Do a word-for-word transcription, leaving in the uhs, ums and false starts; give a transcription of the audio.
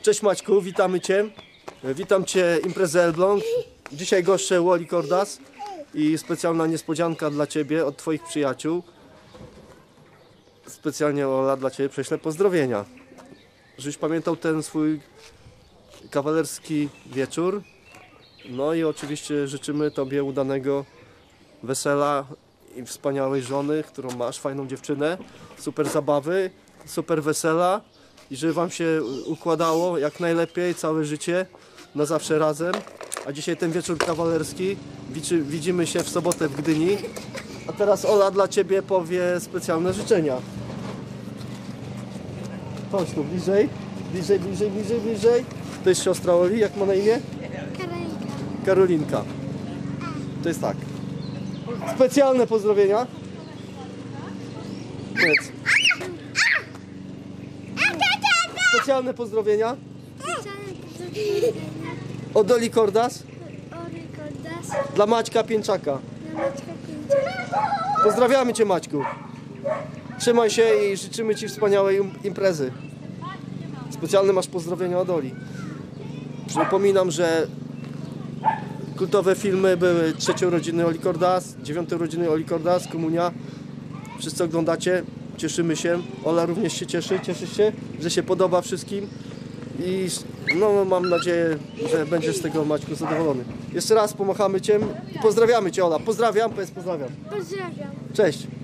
Cześć Maćku, witamy Cię. Witam Cię imprezę Elbląg. Dzisiaj goszczę Wally Cordas i specjalna niespodzianka dla Ciebie od Twoich przyjaciół. Specjalnie Ola dla Ciebie prześlę pozdrowienia. Żebyś pamiętał ten swój kawalerski wieczór. No i oczywiście życzymy Tobie udanego wesela i wspaniałej żony, którą masz, fajną dziewczynę, super zabawy, super wesela i żeby Wam się układało jak najlepiej całe życie, na zawsze razem. A dzisiaj ten wieczór kawalerski, widzimy się w sobotę w Gdyni. A teraz Ola dla Ciebie powie specjalne życzenia. Chodź tu bliżej, bliżej, bliżej, bliżej, bliżej. To jest siostra Oli, jak ma na imię? Karolinka. Karolinka. To jest tak. Specjalne pozdrowienia. Powiedz. Specjalne pozdrowienia od Oli Cordas dla Maćka Pięczaka. Pozdrawiamy Cię, Maćku. Trzymaj się i życzymy Ci wspaniałej imprezy. Specjalne masz pozdrowienia od Oli. Przypominam, że kultowe filmy były trzecie urodziny Oli Cordas, dziewiąte urodziny Oli Cordas, komunia. Wszyscy oglądacie, cieszymy się. Ola również się cieszy, cieszy się, że się podoba wszystkim. I no, mam nadzieję, że będziesz z tego, Maćku, zadowolony. Jeszcze raz pomachamy Cię i pozdrawiamy Cię, Ola. Pozdrawiam, powiedz pozdrawiam. Pozdrawiam. Cześć.